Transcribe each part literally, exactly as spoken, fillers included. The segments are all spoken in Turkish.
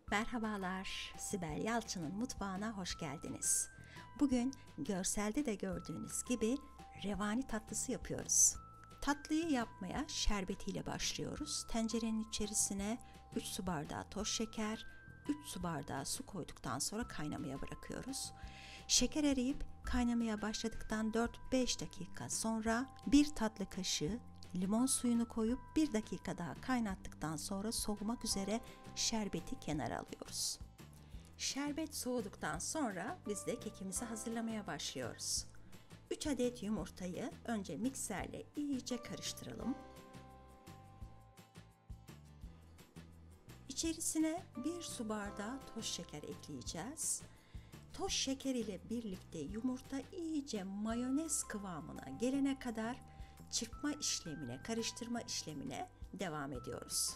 Merhabalar, Sibel Yalçın'ın mutfağına hoş geldiniz. Bugün görselde de gördüğünüz gibi revani tatlısı yapıyoruz. Tatlıyı yapmaya şerbetiyle başlıyoruz. Tencerenin içerisine üç su bardağı toz şeker, üç su bardağı su koyduktan sonra kaynamaya bırakıyoruz. Şeker eriyip kaynamaya başladıktan dört beş dakika sonra bir tatlı kaşığı limon suyunu koyup bir dakika daha kaynattıktan sonra soğumak üzere şerbeti kenara alıyoruz. Şerbet soğuduktan sonra biz de kekimizi hazırlamaya başlıyoruz. üç adet yumurtayı önce mikserle iyice karıştıralım. İçerisine bir su bardağı toz şeker ekleyeceğiz. Toz şeker ile birlikte yumurta iyice mayonez kıvamına gelene kadar çırpma işlemine, karıştırma işlemine devam ediyoruz.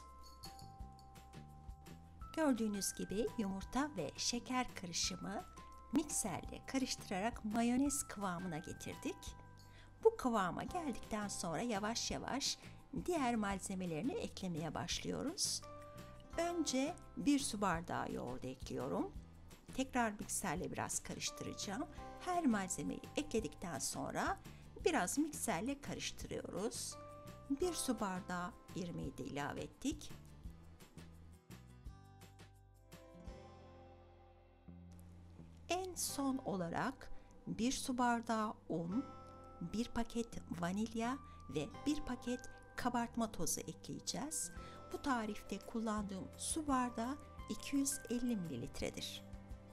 Gördüğünüz gibi yumurta ve şeker karışımı mikserle karıştırarak mayonez kıvamına getirdik. Bu kıvama geldikten sonra yavaş yavaş diğer malzemelerini eklemeye başlıyoruz. Önce bir su bardağı yoğurt ekliyorum. Tekrar mikserle biraz karıştıracağım. Her malzemeyi ekledikten sonra biraz mikserle karıştırıyoruz. Bir su bardağı irmiği de ilave ettik. En son olarak bir su bardağı un, bir paket vanilya ve bir paket kabartma tozu ekleyeceğiz. Bu tarifte kullandığım su bardağı iki yüz elli mililitredir.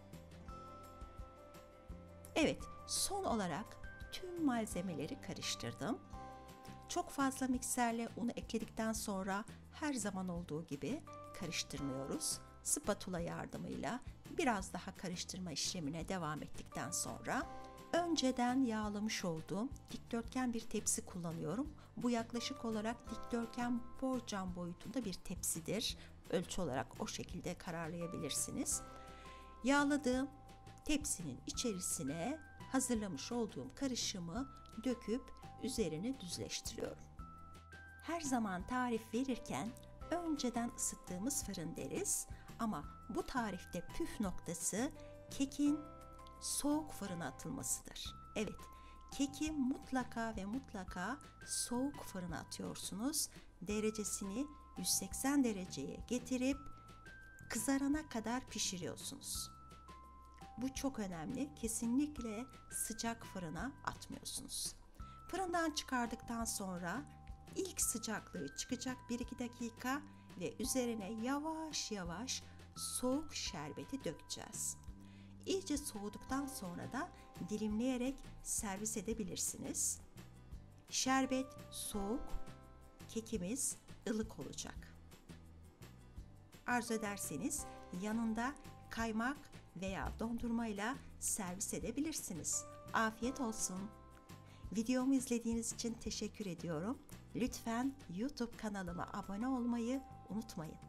Evet, son olarak tüm malzemeleri karıştırdım. Çok fazla mikserle unu ekledikten sonra her zaman olduğu gibi karıştırmıyoruz. Spatula yardımıyla biraz daha karıştırma işlemine devam ettikten sonra önceden yağlamış olduğum dikdörtgen bir tepsi kullanıyorum. Bu yaklaşık olarak dikdörtgen borcam boyutunda bir tepsidir. Ölçü olarak o şekilde kararlayabilirsiniz. Yağladığım tepsinin içerisine hazırlamış olduğum karışımı döküp üzerini düzleştiriyorum. Her zaman tarif verirken önceden ısıttığımız fırın deriz ama bu tarifte püf noktası kekin soğuk fırına atılmasıdır. Evet, keki mutlaka ve mutlaka soğuk fırına atıyorsunuz. Derecesini yüz seksen dereceye getirip kızarana kadar pişiriyorsunuz. Bu çok önemli. Kesinlikle sıcak fırına atmıyorsunuz. Fırından çıkardıktan sonra ilk sıcaklığı çıkacak bir iki dakika ve üzerine yavaş yavaş soğuk şerbeti dökeceğiz. İyice soğuduktan sonra da dilimleyerek servis edebilirsiniz. Şerbet soğuk, kekimiz ılık olacak. Arzu ederseniz yanında kaymak veya dondurmayla servis edebilirsiniz. Afiyet olsun. Videomu izlediğiniz için teşekkür ediyorum. Lütfen YouTube kanalıma abone olmayı unutmayın.